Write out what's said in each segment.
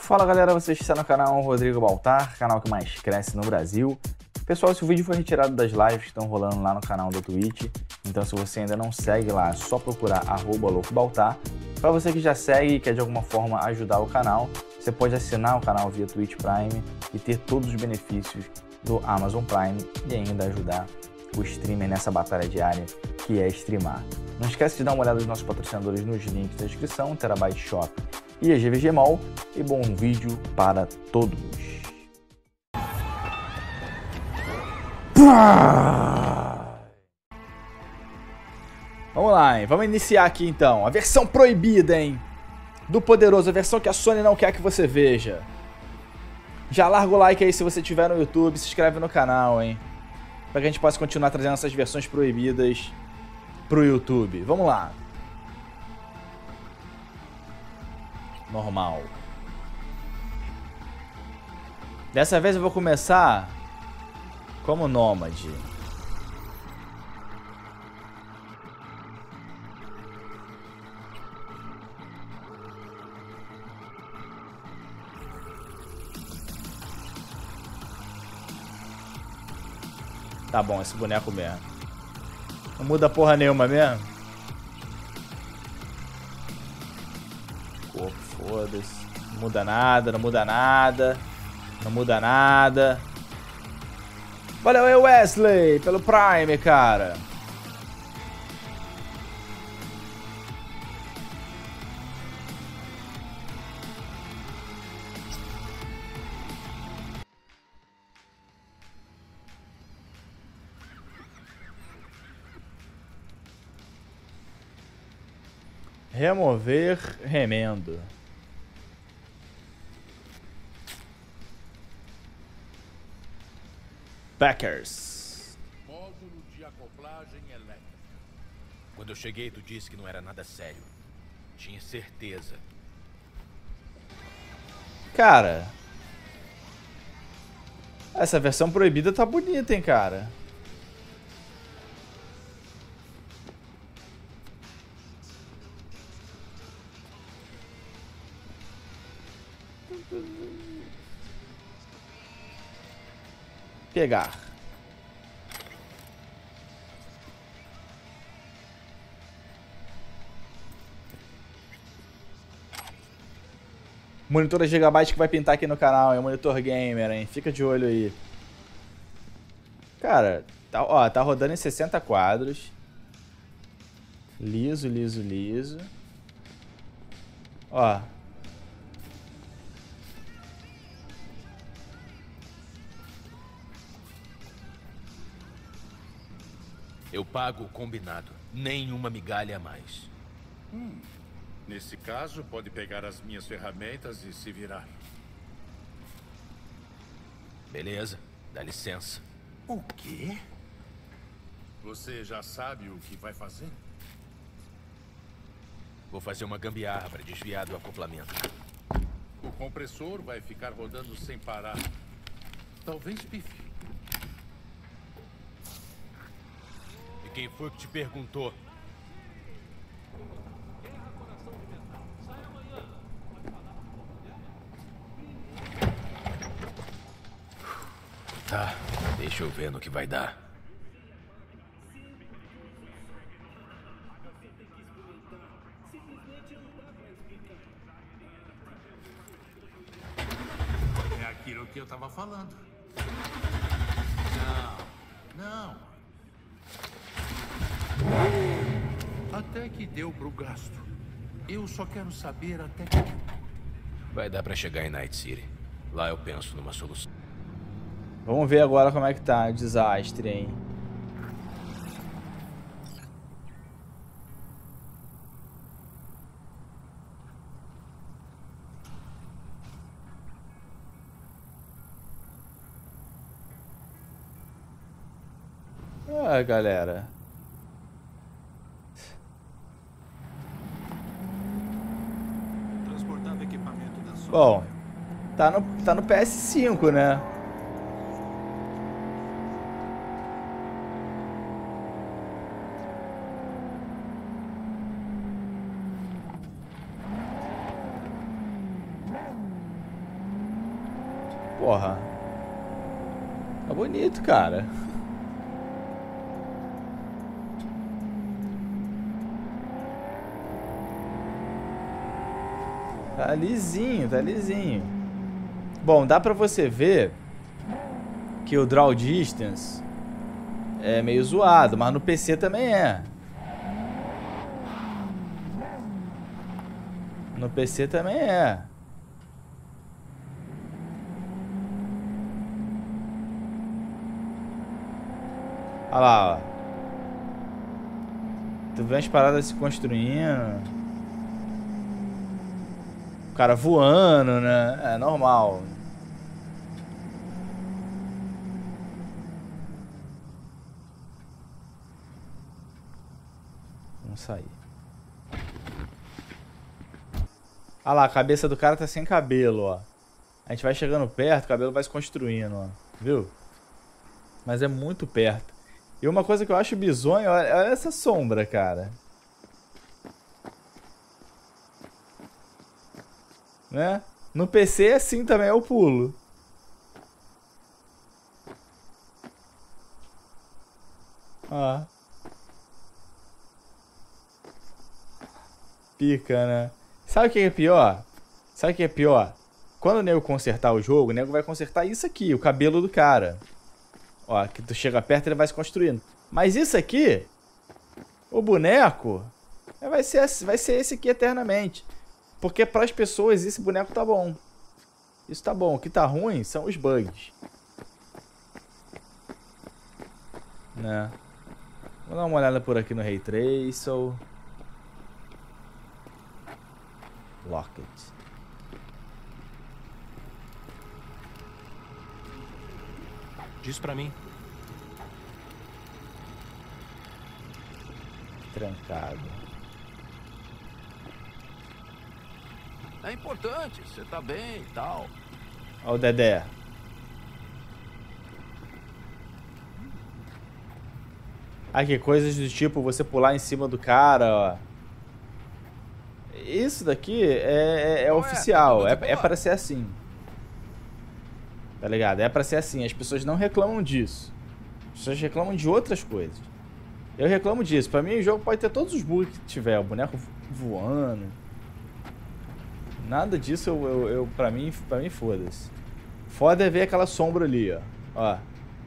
Fala galera, você está no canal Rodrigo Baltar, canal que mais cresce no Brasil. Pessoal, esse vídeo foi retirado das lives que estão rolando lá no canal do Twitch. Então se você ainda não segue lá, é só procurar @loucobaltar. Para você que já segue e quer de alguma forma ajudar o canal, você pode assinar o canal via Twitch Prime e ter todos os benefícios do Amazon Prime e ainda ajudar o streamer nessa batalha diária que é streamar. Não esquece de dar uma olhada nos nossos patrocinadores nos links da descrição, Terabyte Shop e a GVG Mall, e bom vídeo para todos. Vamos lá, hein? Vamos iniciar aqui então. A versão proibida, hein? Do Poderoso, a versão que a Sony não quer que você veja. Já larga o like aí se você estiver no YouTube, se inscreve no canal, hein? Para que a gente possa continuar trazendo essas versões proibidas pro YouTube. Vamos lá. Normal. Dessa vez eu vou começar como nômade. Tá bom, esse boneco mesmo. Não muda porra nenhuma mesmo. Corpo, foda-se. Não muda nada, não muda nada. Não muda nada. Valeu aí, Wesley, pelo Prime, cara. Remover remendo. Packers. Módulo de acoplagem elétrica. Quando eu cheguei, tu disse que não era nada sério. Tinha certeza. Cara, essa versão proibida tá bonita, hein, cara. Pegar. Monitor a Gigabyte que vai pintar aqui no canal, é um monitor gamer, hein? Fica de olho aí. Cara, tá, ó, tá rodando em 60 quadros. Liso, liso, liso. Ó. Eu pago o combinado. Nenhuma migalha a mais. Nesse caso, pode pegar as minhas ferramentas e se virar. Beleza, dá licença. O quê? Você já sabe o que vai fazer? Vou fazer uma gambiarra para desviar do acoplamento. O compressor vai ficar rodando sem parar. Talvez pife. E quem foi que te perguntou? Tá, deixa eu ver no que vai dar. É aquilo que eu tava falando. Não. Até que deu pro gasto. Eu só quero saber até que... Vai dar pra chegar em Night City. Lá eu penso numa solução. Vamos ver agora como é que tá o desastre, hein? Ah, galera. Bom, tá no PS5, né? Porra. Tá bonito, cara. Tá lisinho, tá lisinho. Bom, dá pra você ver que o draw distance é meio zoado, mas no PC também é. No PC também é. Olha lá, ó. Tu vê as paradas se construindo. O cara voando, né? É normal. Vamos sair. Olha lá, a cabeça do cara tá sem cabelo, ó. A gente vai chegando perto, o cabelo vai se construindo, ó. Viu? Mas é muito perto. E uma coisa que eu acho bizonho, olha essa sombra, cara. Né? No PC, assim também é o pulo. Ó. Pica, né? Sabe o que é pior? Sabe o que é pior? Quando o nego consertar o jogo, o nego vai consertar isso aqui, o cabelo do cara. Ó, que tu chega perto, ele vai se construindo. Mas isso aqui, o boneco, vai ser esse aqui eternamente. Porque para as pessoas esse boneco tá bom. Isso tá bom. O que tá ruim são os bugs. Né? Vou dar uma olhada por aqui no Ray Trace. Lock it. Diz pra mim. Trancado. É importante, você tá bem e tal. Ó o Dedé. Aqui, coisas do tipo você pular em cima do cara, ó. Isso daqui é oficial, é pra ser assim. Tá ligado? É pra ser assim, as pessoas não reclamam disso. As pessoas reclamam de outras coisas. Eu reclamo disso, pra mim o jogo pode ter todos os bugs que tiver, o boneco voando. Nada disso pra mim foda-se. Foda é ver aquela sombra ali, ó. Ó.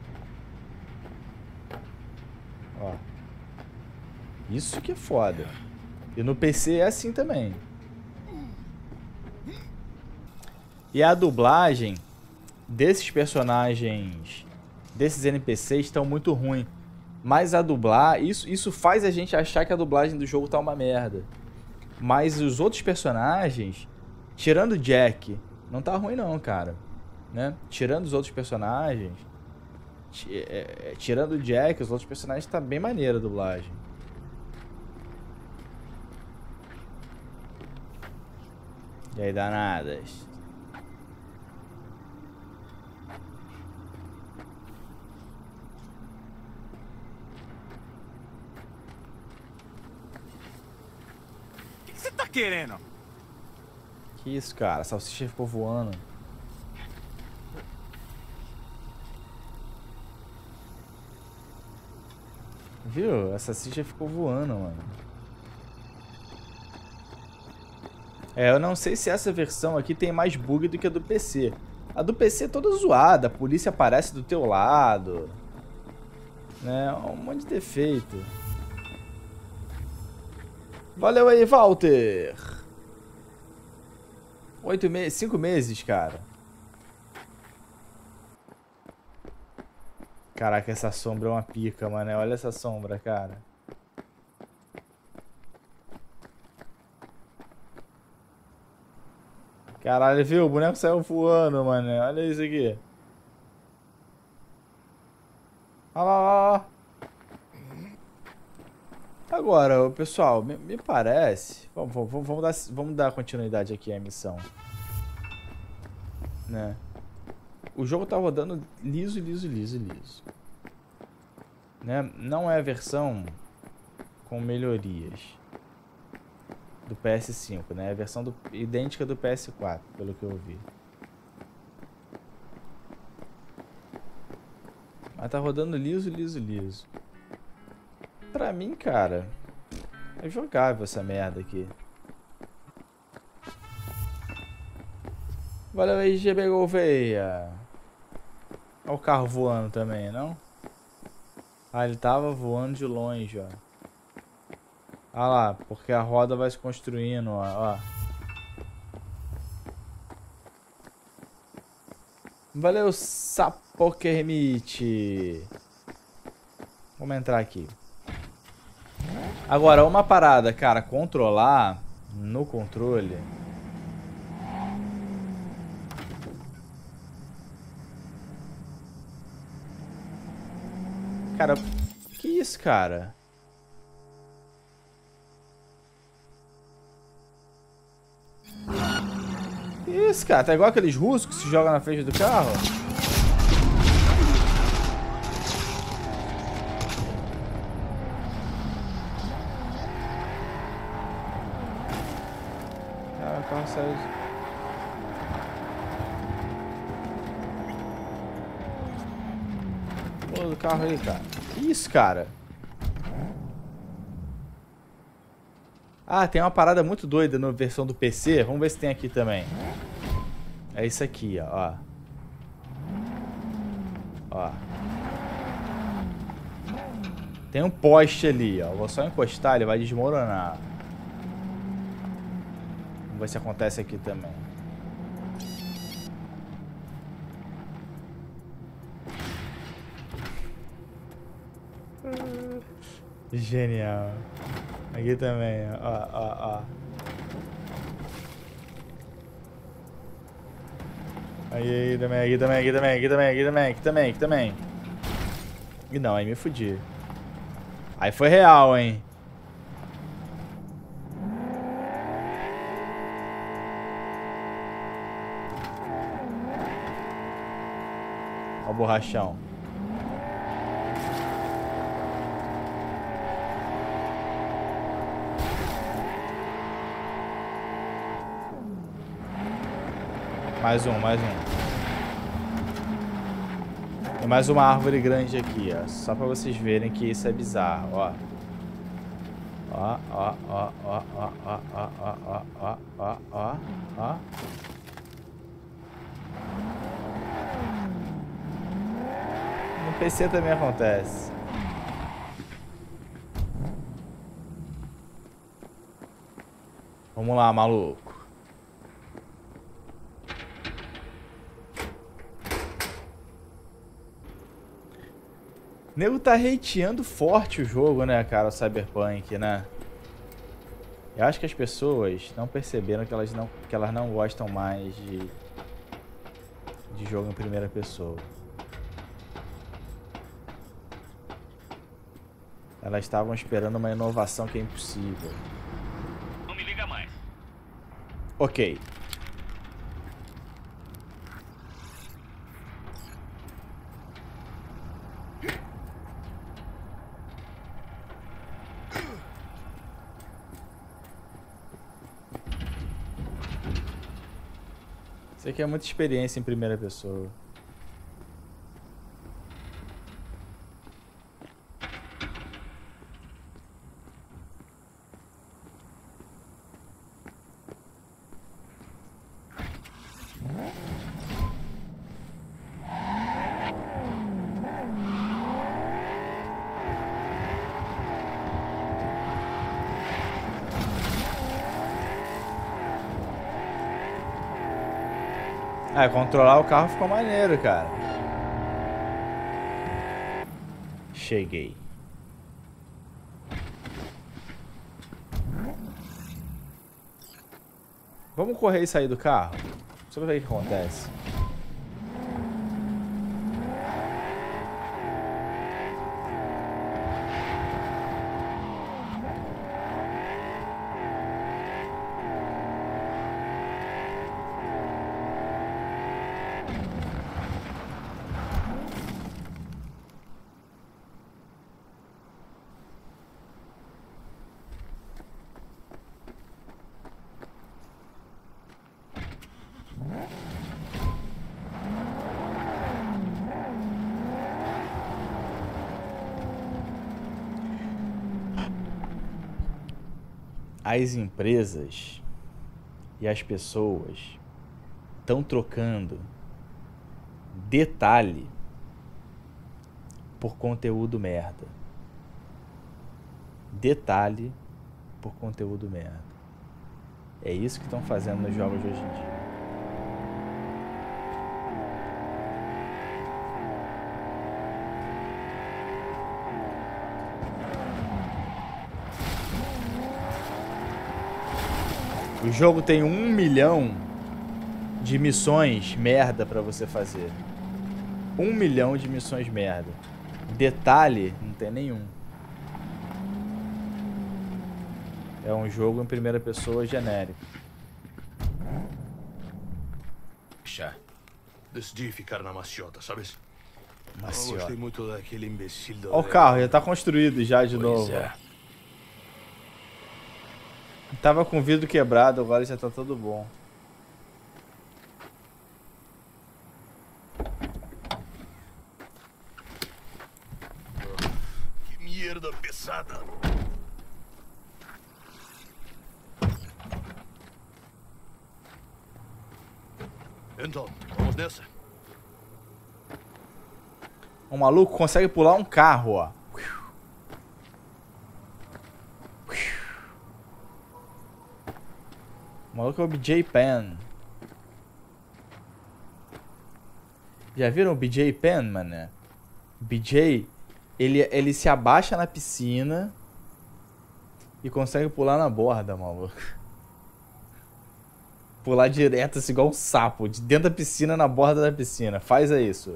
Ó. Isso que é foda. E no PC é assim também. E a dublagem desses personagens, desses NPCs, estão muito ruim. Mas a isso faz a gente achar que a dublagem do jogo tá uma merda. Mas os outros personagens, tirando o Jack, não tá ruim não, cara. Né? Tirando os outros personagens, tirando o Jack, os outros personagens, tá bem maneira a dublagem. E aí, danadas. O que você tá querendo? Que isso, cara? A salsicha ficou voando. Viu? A salsicha ficou voando, mano. Eu não sei se essa versão aqui tem mais bug do que a do PC. A do PC é toda zoada, a polícia aparece do teu lado. Né? Um monte de defeito. Valeu aí, Walter! 5 meses, cara. Caraca, essa sombra é uma pica, mano. Olha essa sombra, cara. Caralho, viu? O boneco saiu voando, mano. Olha isso aqui. Olha lá, olha lá. Agora, pessoal, me parece... Vamos dar continuidade aqui à missão. Né? O jogo tá rodando liso. Né? Não é a versão com melhorias do PS5, né? É a versão idêntica do PS4, pelo que eu vi. Mas tá rodando liso, liso, liso. Pra mim, cara, é jogável essa merda aqui. Valeu aí, GB Gouveia. Olha o carro voando também, não? Ah, ele tava voando de longe, ó. Ah lá, porque a roda vai se construindo, ó. Valeu, Sapokermite. Vamos entrar aqui. Agora, uma parada, cara. Controlar no controle. Cara, que isso, cara? Que isso, cara? Tá igual aqueles russos que se jogam na frente do carro? Ah, o carro saiu. Pô, do carro aí, cara. Que isso, cara? Ah, tem uma parada muito doida na versão do PC. Vamos ver se tem aqui também. É isso aqui, ó. Ó. Tem um poste ali, ó. Vou só encostar, ele vai desmoronar. Vamos ver se acontece aqui também. Genial. Aqui também, ó. Aqui também. E não, aí me fudi. Aí foi real, hein. Ó o borrachão. Mais um. Tem mais uma árvore grande aqui, ó. Só pra vocês verem que isso é bizarro, ó. Ó. No PC também acontece. Vamos lá, maluco. O nego tá hateando forte o jogo, né, cara, o Cyberpunk, né? Eu acho que as pessoas não perceberam que elas não gostam mais de jogo em primeira pessoa. Elas estavam esperando uma inovação que é impossível. Não me liga mais. Ok. Isso aqui é muita experiência em primeira pessoa. Ah, controlar o carro ficou maneiro, cara. Cheguei. Vamos correr e sair do carro? Só pra ver o que acontece. as empresas e as pessoas estão trocando detalhe por conteúdo merda. Detalhe por conteúdo merda. É isso que estão fazendo nos jogos de hoje em dia. O jogo tem 1 milhão de missões merda pra você fazer. 1 milhão de missões merda. Detalhe, não tem nenhum. É um jogo em primeira pessoa genérico. Decidi ficar na maciota, sabes? Maciota. Eu gostei muito daquele imbecil do... Ó, o carro já tá construído já de Pois novo. é. Tava com o vidro quebrado, agora já tá tudo bom. Que merda pesada. Então, vamos nessa? O maluco consegue pular um carro, ó. O maluco é o BJ Penn. Já viram o BJ Penn, mané? O BJ, ele se abaixa na piscina e consegue pular na borda, maluco. Pular direto, assim, igual um sapo. De dentro da piscina, na borda da piscina. Faz isso.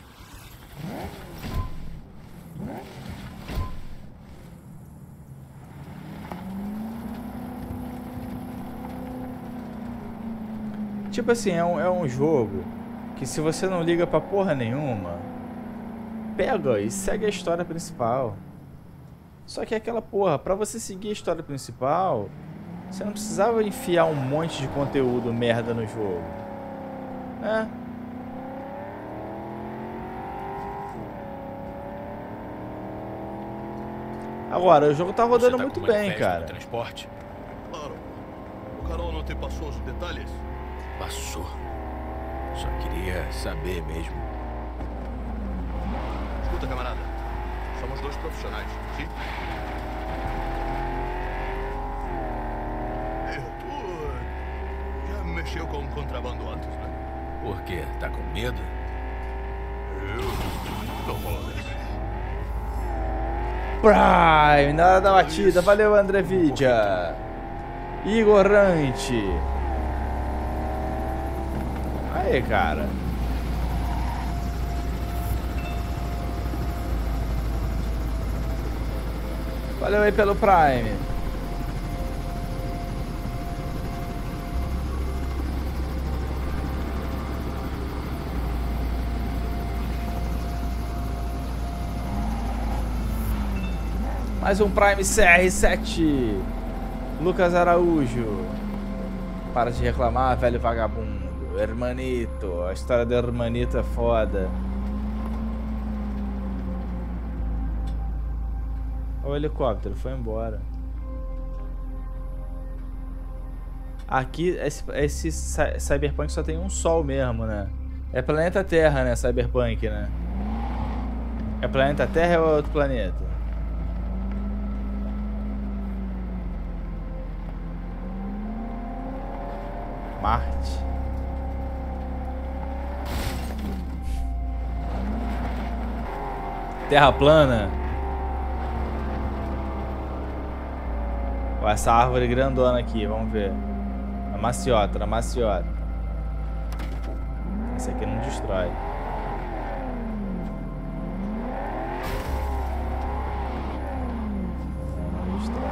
Tipo assim, é um jogo que se você não liga pra porra nenhuma, pega e segue a história principal. Só que é aquela porra, pra você seguir a história principal, você não precisava enfiar um monte de conteúdo merda no jogo. É. Agora, o jogo tá rodando muito bem, cara. Transporte? Claro. O Carol não te passou os detalhes? Passou. Só queria saber mesmo. Escuta, camarada. Somos dois profissionais, sim? Tu já mexeu com contrabando antes, né? Por quê? Tá com medo? Eu não falo disso. Prime, na hora da batida. Valeu, André Vidia. Igor Ranti. Aí, cara. Valeu aí pelo Prime. Mais um Prime CR7. Lucas Araújo. Para de reclamar, velho vagabundo. Hermanito. A história do Hermanito é foda. Olha o helicóptero, foi embora. Aqui, esse Cyberpunk só tem um sol mesmo, né? É planeta Terra, né? Cyberpunk, né? É planeta Terra ou é outro planeta? Marte. Terra plana. Ó, essa árvore grandona aqui, vamos ver. A maciota, a maciota. Esse aqui não destrói. Não destrói.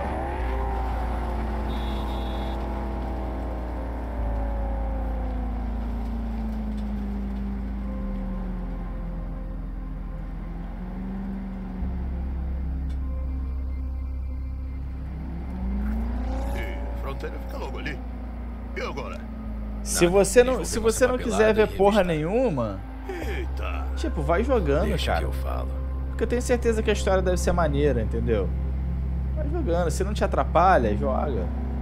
Fica logo ali. E agora? Se você não quiser ver porra nenhuma, Eita. tipo, vai jogando, Deixa cara. que eu falo. Porque eu tenho certeza que a história deve ser maneira, entendeu? Vai jogando. Se não te atrapalha, joga.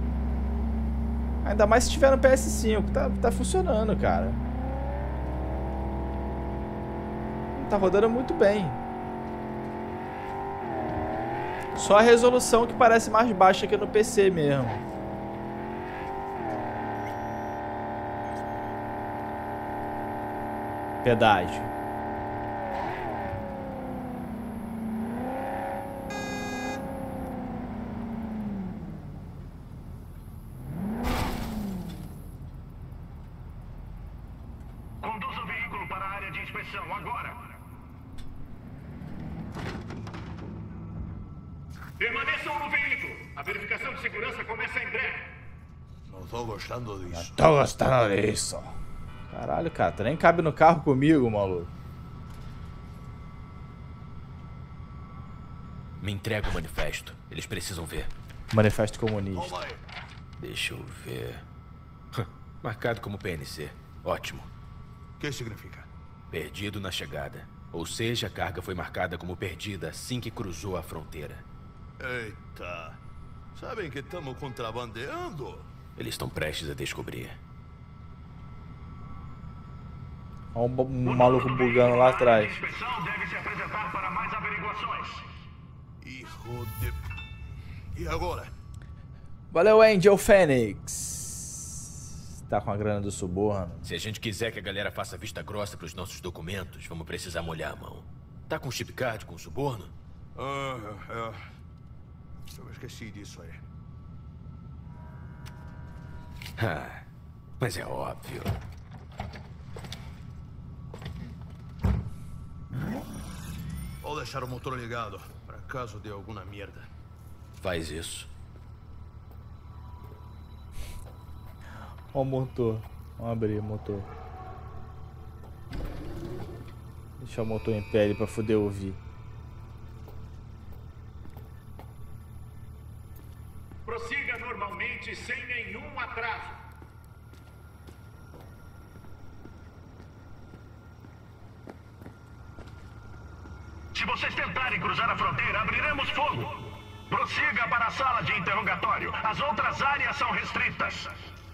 Ainda mais se tiver no PS5. Tá funcionando, cara. Tá rodando muito bem. Só a resolução que parece mais baixa que no PC mesmo. Pedágio. Conduza o veículo para a área de inspeção agora. Permaneçam no veículo. A verificação de segurança começa em breve. Não tô gostando disso. Tô gostando disso. Caralho, cara, tu nem cabe no carro comigo, maluco. Me entrega o manifesto. Eles precisam ver. Manifesto comunista. Toma aí. Deixa eu ver. Marcado como PNC. Ótimo. O que significa? Perdido na chegada. Ou seja, a carga foi marcada como perdida assim que cruzou a fronteira. Eita. Sabem que estamos contrabandeando? Eles estão prestes a descobrir. Olha um maluco bugando lá atrás. A inspeção deve se apresentar para mais averiguações. Hijo de... E agora? Valeu, Angel Fênix. Tá com a grana do suborno. Se a gente quiser que a galera faça vista grossa pros nossos documentos, vamos precisar molhar a mão. Tá com chip card com suborno? Eu esqueci disso aí. Mas é óbvio. Vou deixar o motor ligado, para caso de alguma merda. Faz isso. Ó o motor. Vamos abrir o motor. Deixar o motor em pé pra poder ouvir. Prossiga normalmente sem nenhum atraso. Se vocês tentarem cruzar a fronteira, abriremos fogo. Prossiga para a sala de interrogatório. As outras áreas são restritas.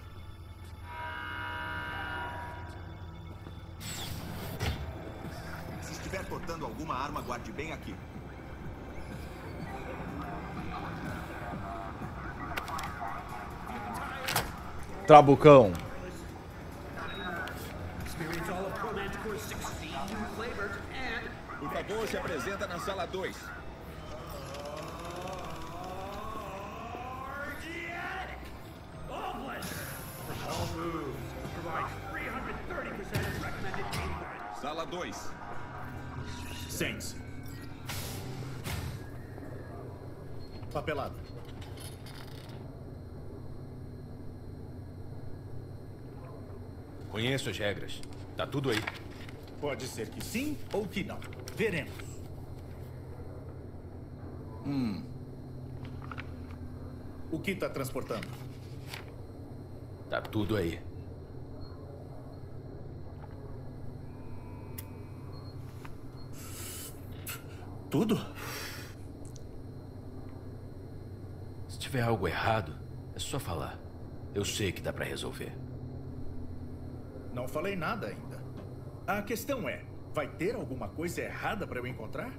Se estiver portando alguma arma, guarde bem aqui. Trabucão. Por favor, se apresenta na sala 2. Sala 2. Sente-se. Papelada. Conheço as regras. Tá tudo aí. Pode ser que sim ou que não. Veremos. O que está transportando? Tá tudo aí. Tudo? Se tiver algo errado, é só falar. Eu sei que dá pra resolver. Não falei nada ainda. A questão é, vai ter alguma coisa errada para eu encontrar?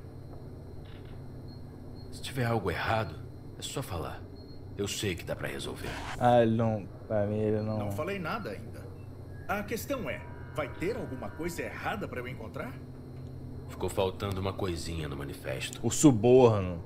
Se tiver algo errado, é só falar. Eu sei que dá pra resolver. Ah, ele não... Pra mim, ele não... Não falei nada ainda. A questão é, vai ter alguma coisa errada para eu encontrar? Ficou faltando uma coisinha no manifesto. O suborno.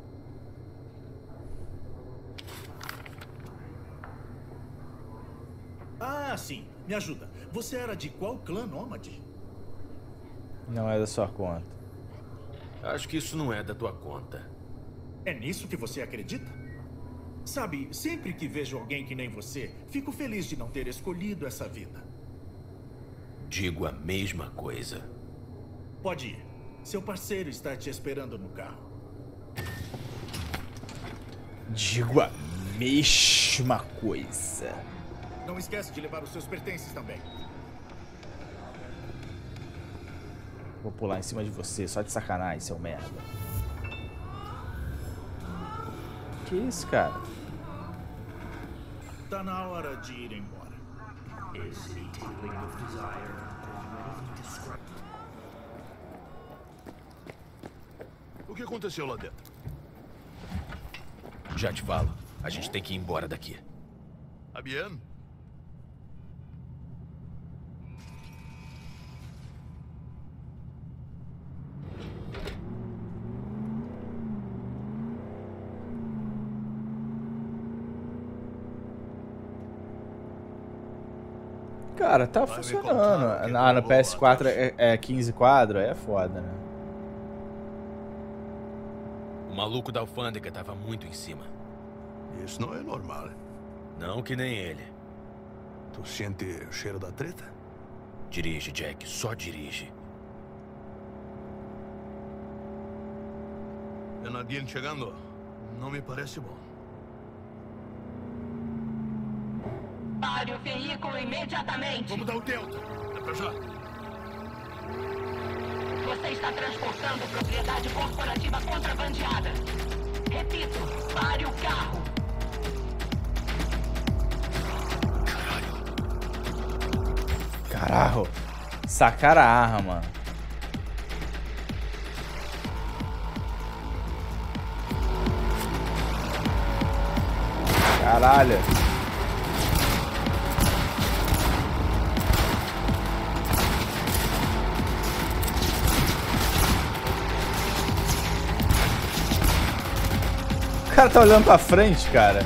Ah, sim. Me ajuda. Você era de qual clã nômade? Não é da sua conta. Acho que isso não é da tua conta. É nisso que você acredita? Sabe, sempre que vejo alguém que nem você, fico feliz de não ter escolhido essa vida. Digo a mesma coisa. Pode ir. Seu parceiro está te esperando no carro. Digo a mesma coisa. Não esquece de levar os seus pertences também. Vou pular em cima de você, só de sacanagem, seu merda. Que isso, cara? Tá na hora de ir embora. O que aconteceu lá dentro? Já te falo. A gente tem que ir embora daqui. ¿Está bien? Cara, tá funcionando. Ah, no PS4 é 15 quadros, aí é foda, né? O maluco da alfândega tava muito em cima. Isso não é normal. Não que nem ele. Tu sente o cheiro da treta? Dirige, Jack. Só dirige. É Nadine chegando. Não me parece bom. Pare o veículo imediatamente. Vamos dar o delta. É pra já. Você está transportando propriedade corporativa contrabandeada. Repito, pare o carro. Caralho. Sacaram a arma. Caralho. O cara tá olhando pra frente, cara.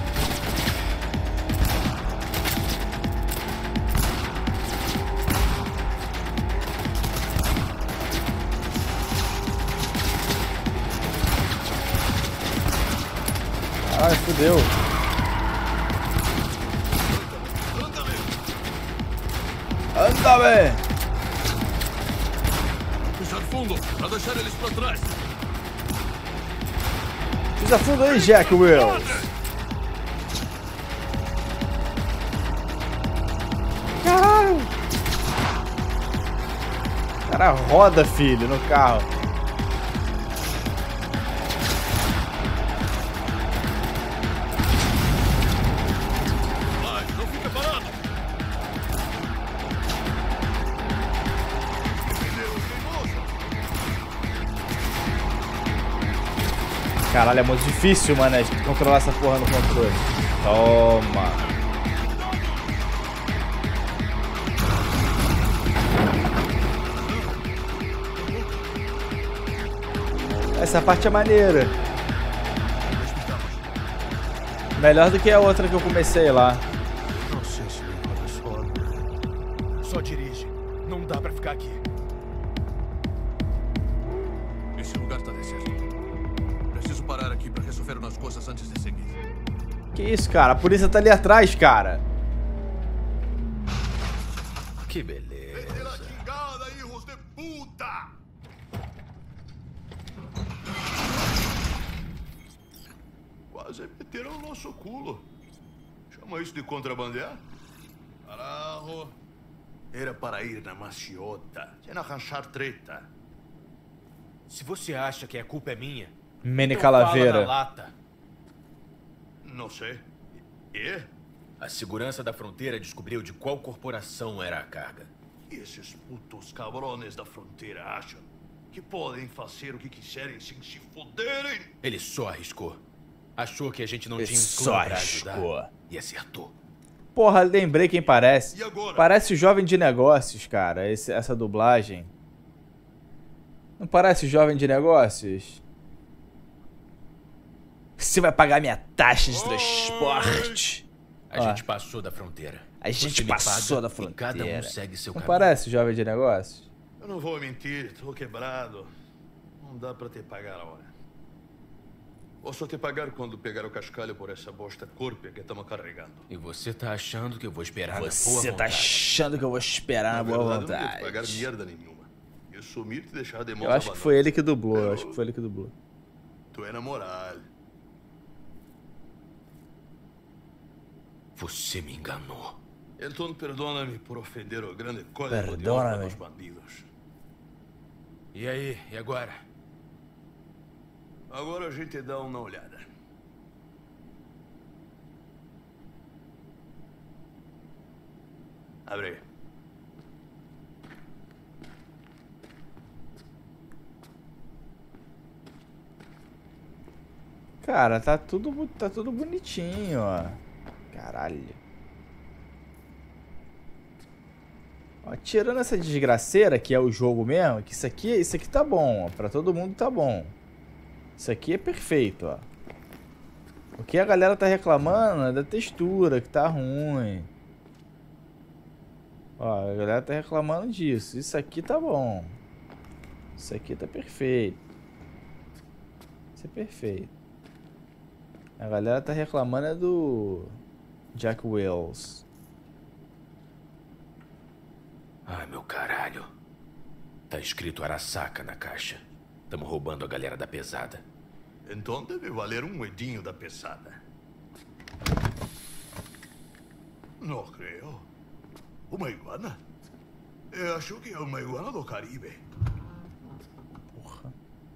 Ai, fudeu. Anda, velho. Puxar fundo, pra deixar eles pra trás. Pisa fundo aí, Jack Wills. Caralho. O cara roda, filho, no carro. Vai, não fica parado. Caralho, é muito difícil, mano, de controlar essa porra no controle. Toma. Essa parte é maneira. Melhor do que a outra que eu comecei lá. Não sei se Só dirige. Não dá pra ficar aqui. esse lugar tá deserto. Preciso parar aqui pra resolver umas coisas antes de seguir. Que isso, cara? A polícia tá ali atrás, cara. Que beleza. Pela chingada, hijos de puta! Quase meteram o nosso culo. Chama isso de contrabandear? Carajo. Era para ir na maciota, sem arranjar treta. Se você acha que a culpa é minha, Mene então fala Calaveira. na lata. Não sei. E? A segurança da fronteira descobriu de qual corporação era a carga. Esses putos cabrones da fronteira acham que podem fazer o que quiserem sem se foderem. Ele só arriscou. Achou que a gente não Ele tinha um só clã pra arriscou. ajudar. E acertou. Porra, lembrei quem parece. E agora? Parece o Jovem de Negócios, cara, essa dublagem. Não parece o Jovem de Negócios? Você vai pagar minha taxa de transporte. A gente passou da fronteira. A gente Você me passou paga da fronteira. E cada um segue seu Não caminho. parece o Jovem de Negócios? Eu não vou mentir, tô quebrado. Não dá pra te pagar a hora. Vou só te pagar quando pegar o cascalho por essa bosta córpea que estamos carregando. E você tá achando que eu vou esperar na boa Você tá vontade. achando que eu vou esperar na boa verdade, eu não vou te pagar vontade? merda nenhuma. Eu sumir e te deixar de mãos Eu acho que abanando. foi ele que dublou, eu acho que foi ele que dublou. Tu é na moral. Você me enganou. Então perdona-me por ofender o grande código de Perdona-me. honra dos bandidos. E aí, e agora? Agora a gente dá uma olhada. Abre. Cara, tá tudo bonitinho, ó. Caralho. Ó, tirando essa desgraceira que é o jogo mesmo, que isso aqui tá bom, ó. Pra todo mundo tá bom. Isso aqui é perfeito, ó. O que a galera tá reclamando é da textura, que tá ruim. Ó, a galera tá reclamando disso. Isso aqui tá bom. Isso aqui tá perfeito. Isso é perfeito. A galera tá reclamando é do Jack Wells. Ai, meu caralho. Tá escrito Arasaka na caixa. Tamo roubando a galera da pesada. Então deve valer um moedinho da pesada. Não creio. Uma iguana? Eu acho que é uma iguana do Caribe. Porra.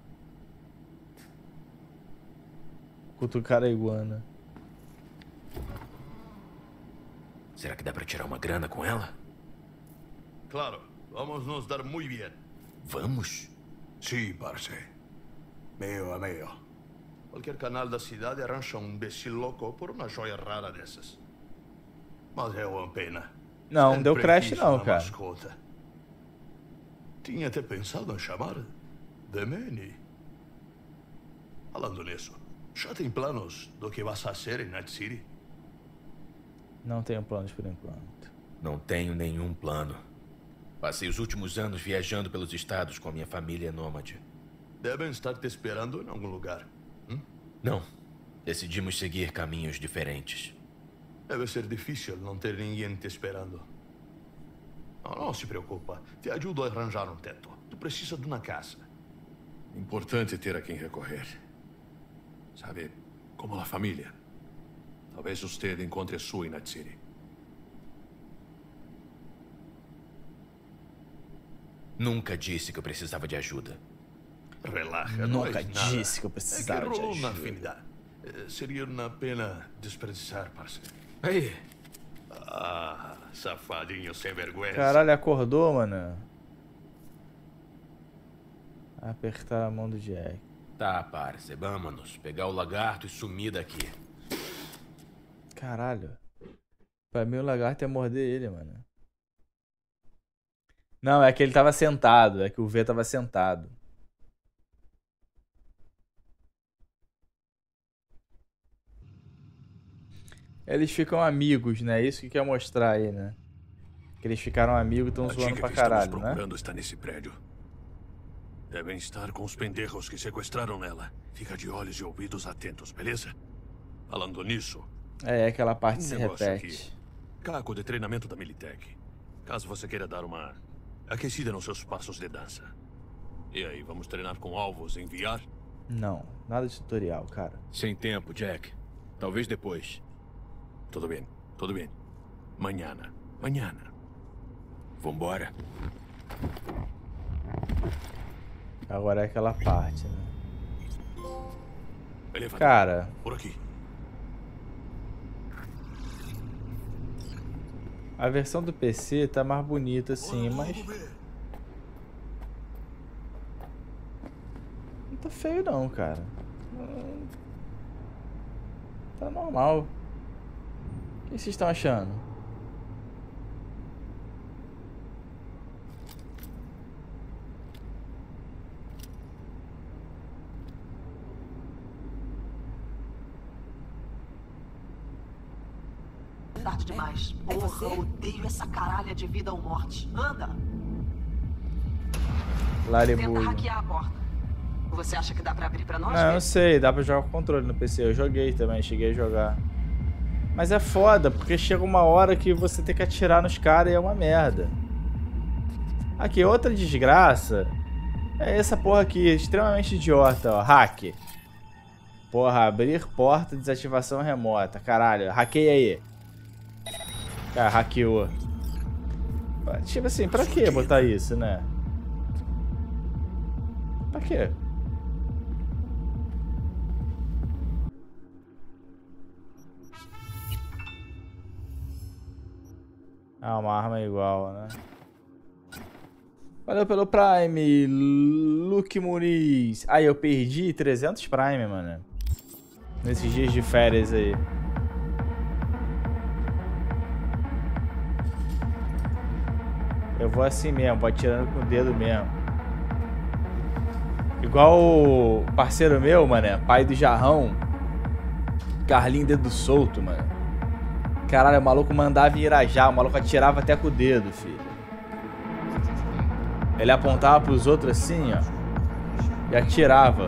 Cutucar a iguana. Será que dá pra tirar uma grana com ela? Claro, vamos nos dar muito bem. Vamos? Sim, parce. Meio a meio. Qualquer canal da cidade arranja um imbecil louco por uma joia rara dessas. Mas é uma pena. Não, deu crash Sempre não, quis uma cara. mascota. Tinha até pensado em chamar de Manny. Falando nisso, já tem planos do que vas fazer em Night City? Não tenho planos por enquanto. Não tenho nenhum plano. Passei os últimos anos viajando pelos estados com a minha família nômade. Devem estar te esperando em algum lugar. Não. Decidimos seguir caminhos diferentes. Deve ser difícil não ter ninguém te esperando. Não se preocupa. Te ajudo a arranjar um teto. Tu precisa de uma casa. Importante ter a quem recorrer. Sabe, como a família. Talvez você encontre a sua em Night City. Nunca disse que eu precisava de ajuda. Relaxa, Nunca não é nada. disse que eu precisava É que de rolou uma ajuda. afinidade. Seria uma pena desperdiçar, parceiro. Aí. Ah, safadinho sem vergonha. Caralho, acordou, mano. Apertar a mão do Jack. Tá, parce, vamos pegar o lagarto e sumir daqui. Caralho. Pra mim o lagarto ia morder ele, mano. Não, é que ele tava sentado. É que o V tava sentado. Eles ficam amigos, né? Isso que quer mostrar aí, né? Que eles ficaram amigos e estão A zoando dica pra que caralho, estamos né? procurando está nesse prédio. Devem estar com os pendejos que sequestraram ela. Fica de olhos e ouvidos atentos, beleza? Falando nisso, É, aquela parte se negócio repete. aqui. Caco de treinamento da Militech. Caso você queira dar uma aquecida nos seus passos de dança. E aí, vamos treinar com alvos em VR? Não, nada de tutorial, cara. Sem tempo, Jack. Talvez depois. Tudo bem, tudo bem. Manhã. Vambora. Agora é aquela parte, né? Elevador. Cara, Por aqui. a versão do PC tá mais bonita assim, mas não tá feio não, cara. Tá normal. O que vocês estão achando? Tarde demais. Porra, eu odeio essa caralha de vida ou morte. Anda! Tenta Larebulho. hackear a porta. Você acha que dá pra abrir pra nós? Não, eu sei, dá pra jogar com controle no PC. Eu joguei também, cheguei a jogar. Mas é foda, porque chega uma hora que você tem que atirar nos caras e é uma merda. Aqui, outra desgraça é essa porra aqui, extremamente idiota, ó. Hack. Porra, abrir porta, desativação remota. Caralho, hackeia aí. Cara, hackeou. Tipo assim, pra que botar isso, né? Pra quê? Ah, uma arma igual, né? Valeu pelo Prime, Luke Muniz. Aí, eu perdi 300 Prime, mano. Nesses dias de férias aí. Eu vou assim mesmo, vou atirando com o dedo mesmo. Igual o parceiro meu, mano, pai do Jarrão. Carlinho Dedo Solto, mano. Caralho, o maluco mandava em Irajá, o maluco atirava até com o dedo, filho. Ele apontava pros outros assim, ó. E atirava.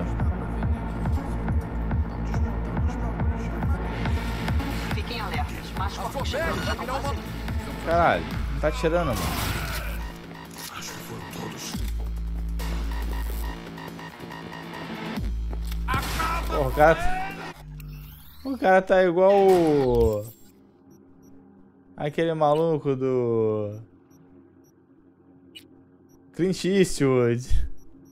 Fiquem alertas. Mais forte chegando. Caralho, não tá atirando, mano. Acho que foram todos. Porra, o cara tá igual aquele maluco do Clint Eastwood.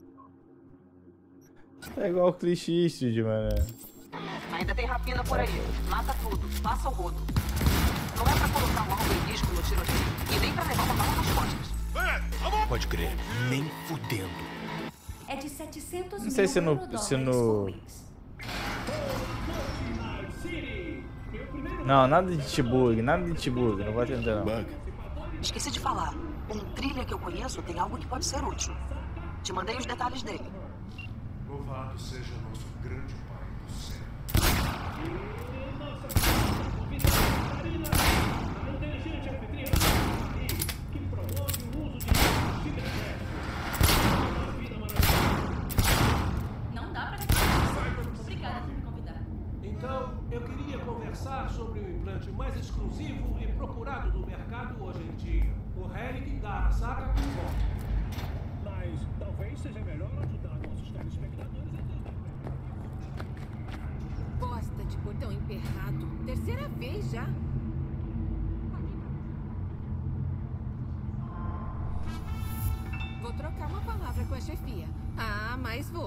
Tá igual o Clint Eastwood, mano. Ainda tem rapina por aí. Mata tudo. Passa o rodo. Não é pra colocar uma alma em risco no tiroteio. E nem pra levar uma bala nas costas. Pode crer, nem fudendo. É de 700 Não sei se no... Não, nada de Tibug, não vou atender não. Esqueci de falar. Um trilha que eu conheço tem algo que pode ser útil. Te mandei os detalhes dele. Louvado seja nosso grande Pai do céu. Não dá pra reclamar. Obrigada por me convidar. Então, eu queria conversar sobre o implante mais exclusivo e procurado no mercado hoje em dia. O Helic da Arasaka Control. Mas talvez seja melhor ajudar nossos telespectadores a entender. Bosta de botão emperrado. Terceira vez já. Vou trocar uma palavra com a chefia. Ah, mas vou.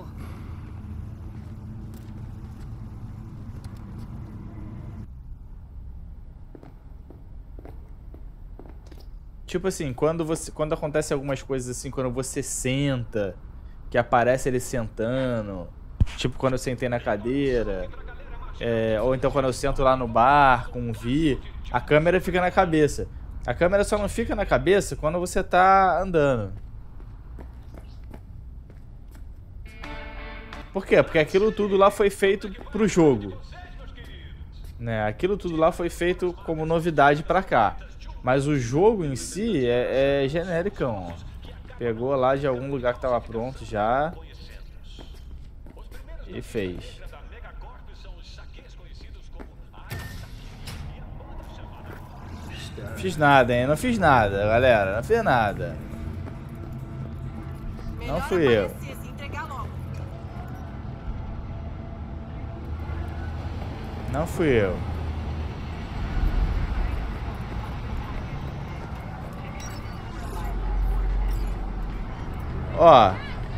Tipo assim, quando acontece algumas coisas assim, quando você senta, que aparece ele sentando, tipo quando eu sentei na cadeira, ou então quando eu sento lá no bar com o Vi, a câmera fica na cabeça. A câmera só não fica na cabeça quando você tá andando. Por quê? Porque aquilo tudo lá foi feito pro jogo, né? Aquilo tudo lá foi feito como novidade pra cá. Mas o jogo em si é genericão. Pegou lá de algum lugar que tava pronto já e fez. Fiz nada, hein? Não fiz nada, galera. Não fiz nada. Não fui eu. Não fui eu. Ó.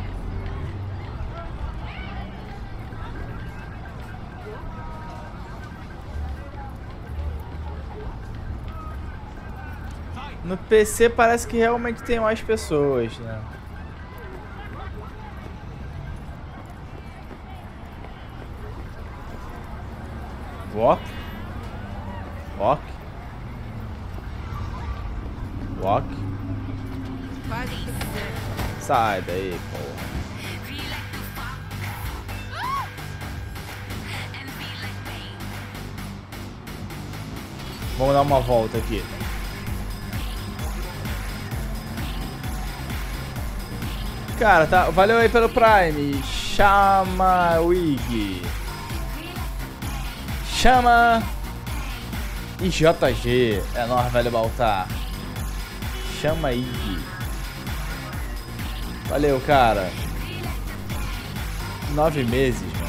No PC parece que realmente tem mais pessoas, né? Walk. Walk. Walk. Sai daí, porra. Vamos dar uma volta aqui. Cara, tá. Valeu aí pelo Prime. Chama Wig. Chama IJG. É nóis, velho Baltar. Chama Ig. Valeu, cara. 9 meses, mano.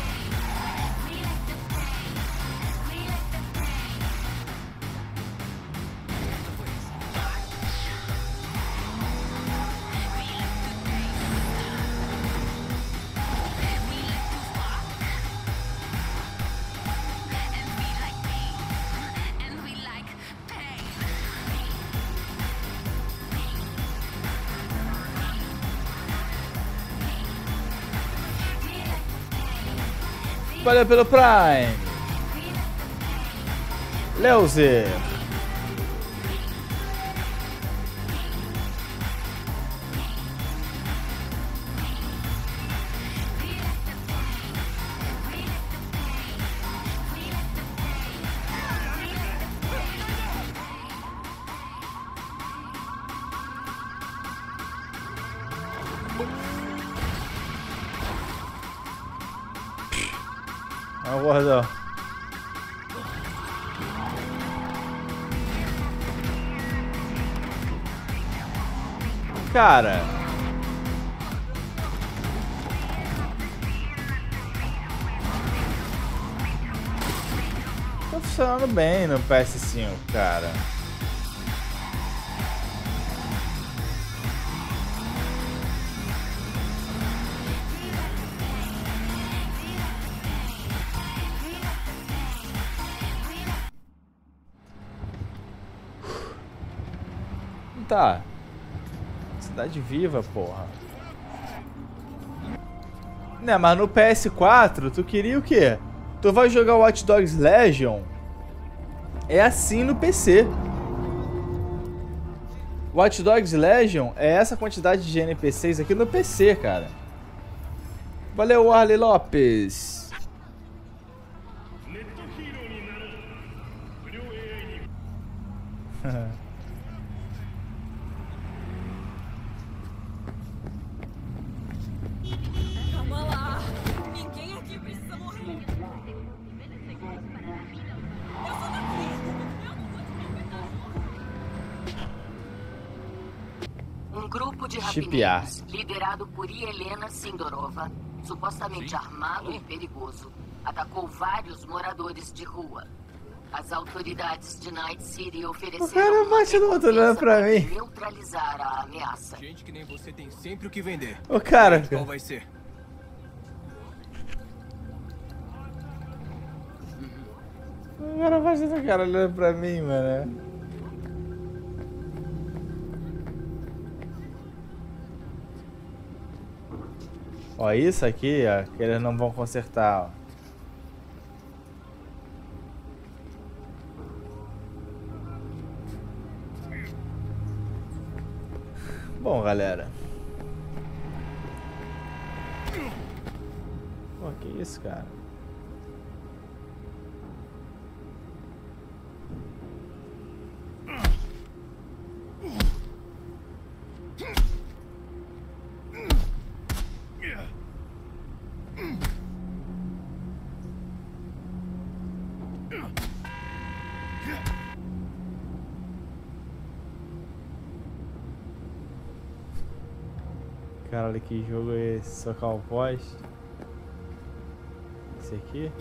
Valeu pelo Prime. Leuzer. Ó, gordão. Cara. Tá funcionando bem no PS5, cara. Tá. Cidade viva, porra. Né, mas no PS4, tu queria o quê? Tu vai jogar Watch Dogs Legion? É assim no PC. Watch Dogs Legion é essa quantidade de NPCs aqui no PC, cara. Valeu, Arley Lopes. Calma lá. Ninguém aqui precisa morrer. Eu sou daqui. Eu não vou te respeitar. Um grupo de rapineiros, liderado por Yelena Sindorova, supostamente armado e perigoso, atacou vários moradores de rua. As autoridades de Night City ofereceram o cara bate no outro olhando pra mim. Neutralizar a ameaça. Gente que nem você tem sempre o que vender. O cara. Qual vai ser? O cara bate no cara olhando pra mim, mano. Ó, isso aqui, ó, que eles não vão consertar, ó. Bom, galera. Pô, que isso, cara? Caralho, que jogo é esse? Socar o poste? Esse aqui?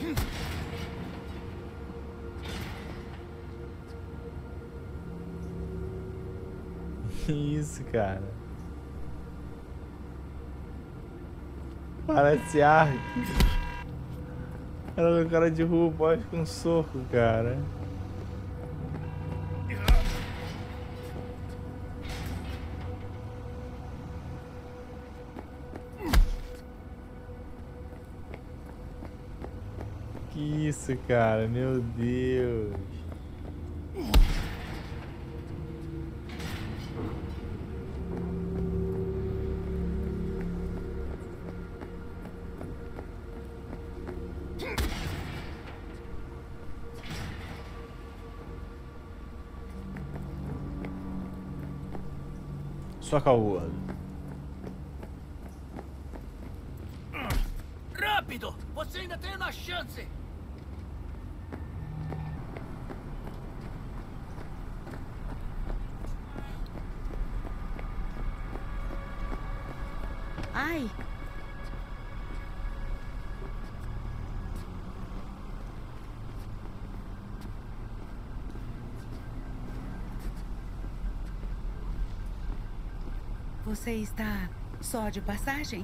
Que isso, cara? Parece arte. Caralho, o cara derruba o poste com um soco, cara. Que isso, cara? Meu Deus. Soca o gordo. Rápido! Você ainda tem uma chance! Ai! Você está só de passagem?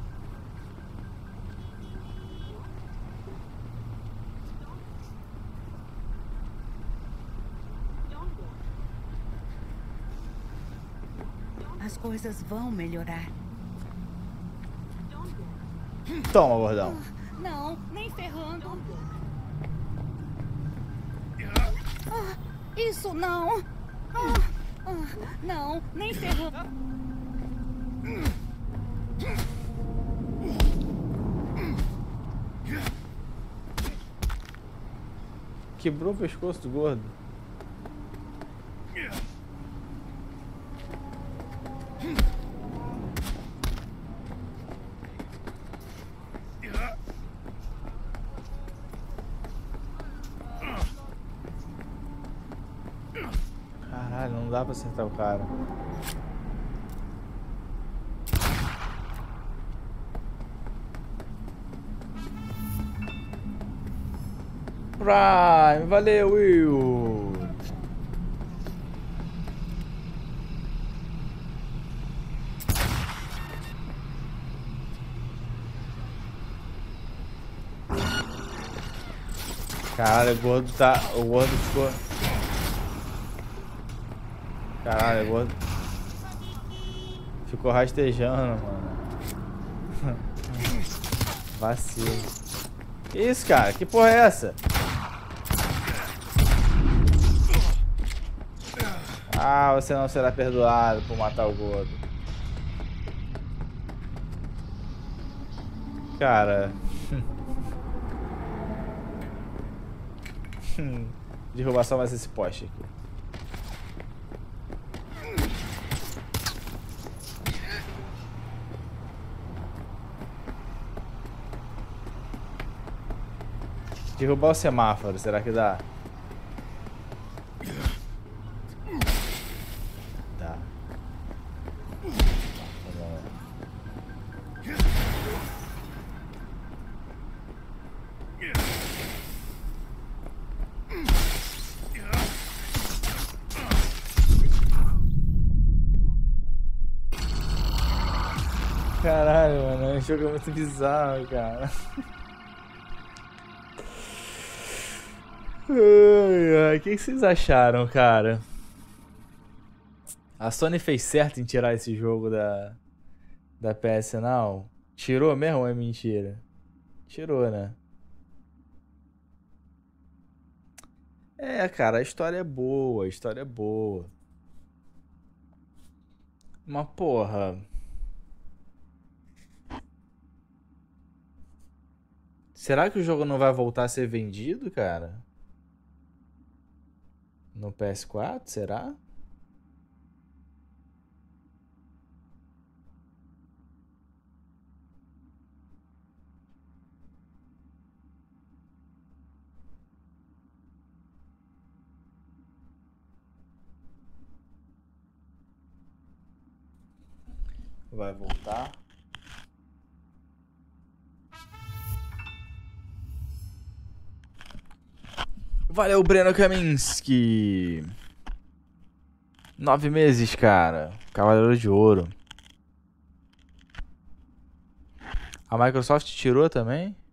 As coisas vão melhorar. Toma, gordão. Não, nem ferrando. Isso não. Não, nem ferrando. Quebrou o pescoço do gordo. Caralho, não dá pra acertar o cara. Prime, valeu, Will. Caralho, o gordo tá... O gordo ficou... Caralho, o gordo... Ficou rastejando, mano. Vacilo. Que isso, cara? Que porra é essa? Ah, você não será perdoado por matar o gordo. Cara... Derrubar só mais esse poste aqui. Derrubar o semáforo, será que dá? Dá. Caralho, mano, o jogo é muito bizarro, cara. O que vocês acharam, cara? A Sony fez certo em tirar esse jogo da PS Now? Tirou mesmo ou é mentira? Tirou, né? É, cara, a história é boa, a história é boa. Mas, porra... Será que o jogo não vai voltar a ser vendido, cara? No PS4, será? Vai voltar? Valeu, Breno Kaminski. 9 meses, cara. Cavaleiro de Ouro. A Microsoft tirou também?